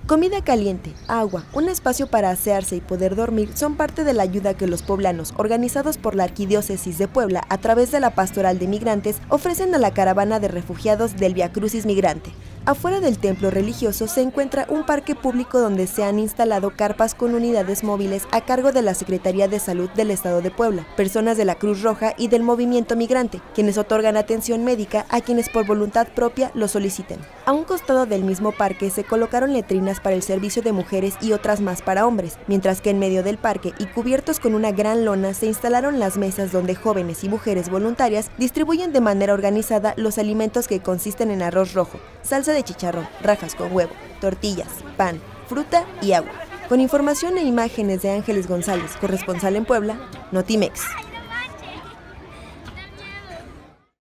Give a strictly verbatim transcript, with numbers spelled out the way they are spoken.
Comida caliente, agua, un espacio para asearse y poder dormir son parte de la ayuda que los poblanos, organizados por la Arquidiócesis de Puebla a través de la Pastoral de Migrantes, ofrecen a la caravana de refugiados del Vía Crucis Migrante. Afuera del templo religioso se encuentra un parque público donde se han instalado carpas con unidades móviles a cargo de la Secretaría de Salud del Estado de Puebla, personas de la Cruz Roja y del Movimiento Migrante, quienes otorgan atención médica a quienes por voluntad propia lo soliciten. A un costado del mismo parque se colocaron letrinas para el servicio de mujeres y otras más para hombres, mientras que en medio del parque y cubiertos con una gran lona se instalaron las mesas donde jóvenes y mujeres voluntarias distribuyen de manera organizada los alimentos que consisten en arroz rojo, salsa de chicharrón, rajas con huevo, tortillas, pan, fruta y agua. Con información e imágenes de Ángeles González, corresponsal en Puebla, Notimex.